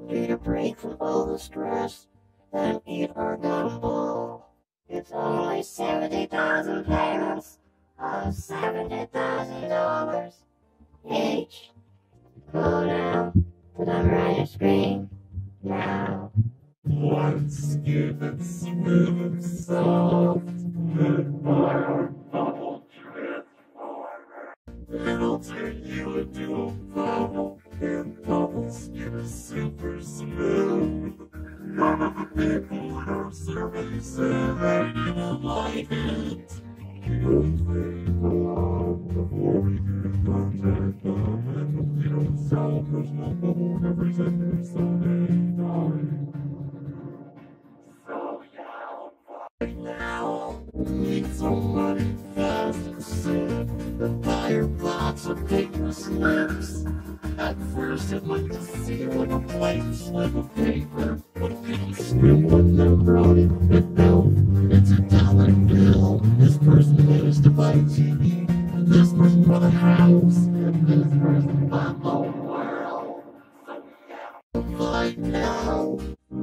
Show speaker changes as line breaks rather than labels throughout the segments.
Need a break from all the stress, then eat our gumball. It's only 70,000 payments of $70,000 each. Go now to the right screen now. Let's give it smooth and soft, and fire bubble drip forever. It'll turn you into a bubble, and bubbles get super smooth. None of the people in our survey said that you will like it. One thing along before we can contact them, and we don't sell personal bubble every 10 minutes a day. So yeah, right now, we need some money fast, so buy your box of paper slips. At first I'd like to see like a blank slip of paper, but people swim when they're brought it, and now it's a dollar bill. This person managed to buy a TV, this person bought a house, and this person bought the world. So yeah, right now.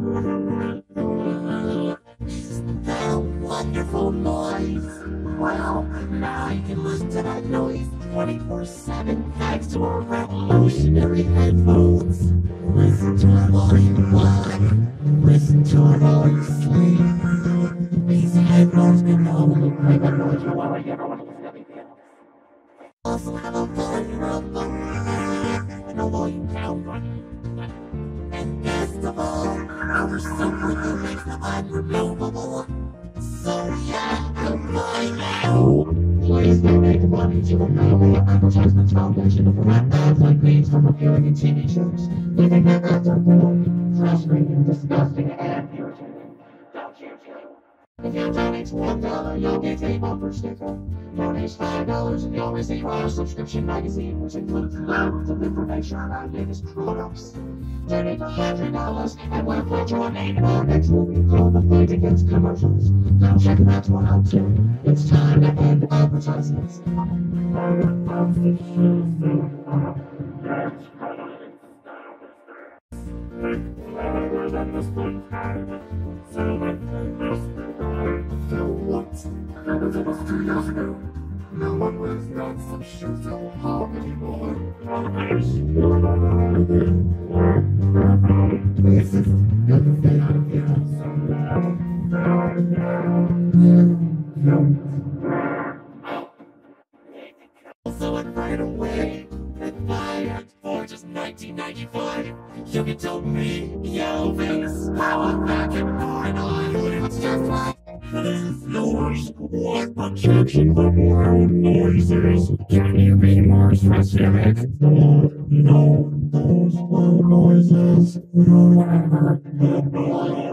Isn't that a wonderful noise? Well, now I can listen to that noise 24/7 thanks to our revolutionary headphones. Listen to it while you work. Listen to it while you sleep. These headphones can only play the noise you want to everyone listen to anything. Also have a volume up and a volume down button. And best of all, our software that makes them unremovable. So yeah, goodbye now. Please donate money to the Kyoobur Advertisements Foundation for ads like these from appearing in TV shows. We think that ads are boring, frustrating, disgusting, and irritating. Don't you too? If you donate $1, you'll get a bumper sticker. Donate $5 and you'll receive our subscription magazine, which includes loads of information on our latest products. Donate $100 and we'll put your name in our next movie called The Fight Against Commercials. Now check that one out too. It's time to end advertisements. So what? That was almost 2 years ago. No one wears nuts and shoes so hot anymore. This is gonna stay out of here. So and right away, goodbye, for just $19.95. You can tell me, yo, this, how I'm back in Florida. It's just like this yours. What projection of loud noises? Can you be more specific? No, those loud noises. Whatever.